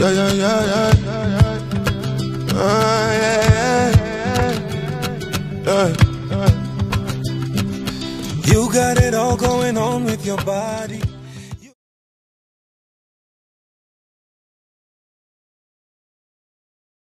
You got it all going on with your body.